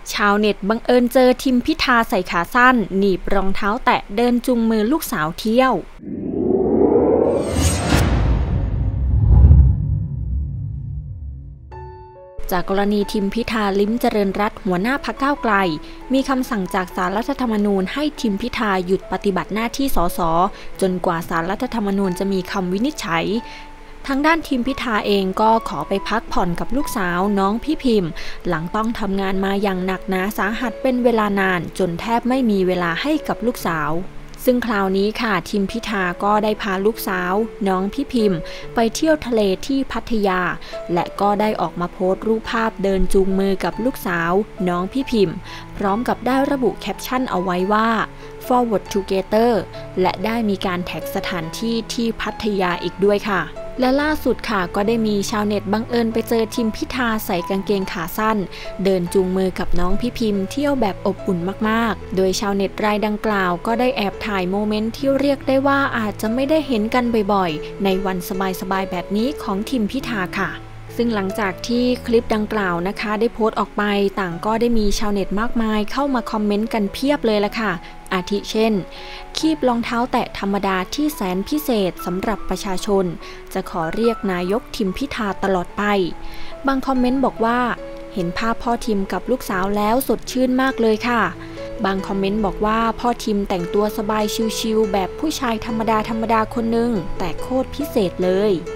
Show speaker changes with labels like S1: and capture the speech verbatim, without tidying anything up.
S1: ชาวเน็ตบังเอิญเจอทิมพิธาใส่ขาสั้นหนีบรองเท้าแตะเดินจูงมือลูกสาวเที่ยวจากกรณีทิมพิธาลิ้มเจริญรัตน์หัวหน้าพรรคก้าวไกลมีคำสั่งจากศาลรัฐธรรมนูญให้ทิมพิธาหยุดปฏิบัติหน้าที่สสจนกว่าศาลรัฐธรรมนูญจะมีคำวินิจฉัยทางด้านทิมพิธาเองก็ขอไปพักผ่อนกับลูกสาวน้องพี่พิมพ์หลังต้องทำงานมาอย่างหนักหนาสาหัสเป็นเวลานานจนแทบไม่มีเวลาให้กับลูกสาวซึ่งคราวนี้ค่ะทิมพิธาก็ได้พาลูกสาวน้องพี่พิมพ์ไปเที่ยวทะเลที่พัทยาและก็ได้ออกมาโพสต์รูปภาพเดินจูงมือกับลูกสาวน้องพี่พิมพ์พร้อมกับได้ระบุแคปชั่นเอาไว้ว่า forward together และได้มีการแท็กสถานที่ที่พัทยาอีกด้วยค่ะและล่าสุดค่ะก็ได้มีชาวเน็ตบังเอิญไปเจอทิมพิธาใส่กางเกงขาสั้นเดินจูงมือกับน้องพี่พิมพ์เที่ยวแบบอบอุ่นมากๆโดยชาวเน็ตรายดังกล่าวก็ได้แอบถ่ายโมเมนต์ที่เรียกได้ว่าอาจจะไม่ได้เห็นกันบ่อยๆในวันสบายๆแบบนี้ของทิมพิธาค่ะซึ่งหลังจากที่คลิปดังกล่าวนะคะได้โพสต์ออกไปต่างก็ได้มีชาวเน็ตมากมายเข้ามาคอมเมนต์กันเพียบเลยละค่ะอาทิเช่นคีบรองเท้าแตะธรรมดาที่แสนพิเศษสำหรับประชาชนจะขอเรียกนายกทิมพิธาตลอดไปบางคอมเมนต์บอกว่าเห็นภาพพ่อทิมกับลูกสาวแล้วสดชื่นมากเลยค่ะบางคอมเมนต์บอกว่าพ่อทิมแต่งตัวสบายชิลๆแบบผู้ชายธรรมดาธรรมดาคนนึงแต่โคตรพิเศษเลย